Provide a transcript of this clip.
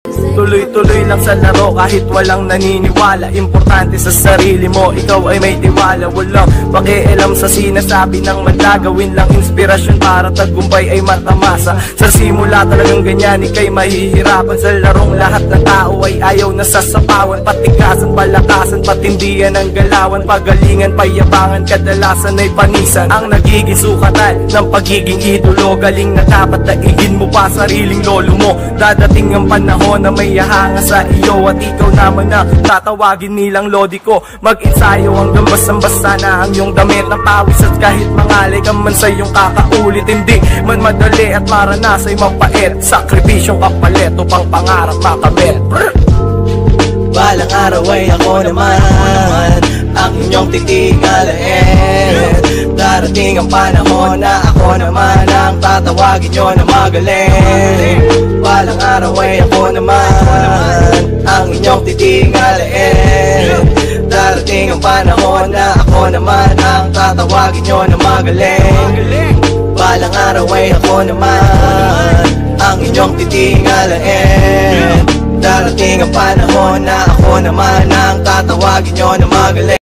Tuloy-tuloy lang sa laro kahit walang naniniwala. Importante sa sarili mo, ikaw ay may tiwala. Walang pakialam sa sinasabi ng manda. Gawin lang inspirasyon para tagumpay ay matamasa. Sa simula talagang ganyan, ika'y mahihirapan. Sa larong lahat ng tao ay ayaw na sasapawan. Patikasan, palakasan, patindihan ang galawan. Pagalingan, payabangan, kadalasan ay panisan ang nagiging sukatan ng pagiging idolo. Galing na dapat daigin mo pa sariling lolo mo. Dadating ang panahon na may hanga sa iyo at ikaw naman na tatawagin nilang lodi ko. Mag-ensayo hanggang basang-basa na ang iyong damit ng pawis. At kahit mangalay ka man sa iyong kakaulit, hindi man madali at maranasa'y mapait. Sakripisyong kapalit upang pangarap makamit. Balang araw ay ako naman ang inyong titingalain. Darating ang panahon na ako naman ang tatawagin nyo na magaling. Balang araw ay ako naman ang inyong titingalain. Darating ang panahon na ako naman ang tatawagin nyo na magaling. Balang araw ay ako naman ang inyong titingalain. Darating ang panahon na ako naman ang tatawagin nyo na magaling.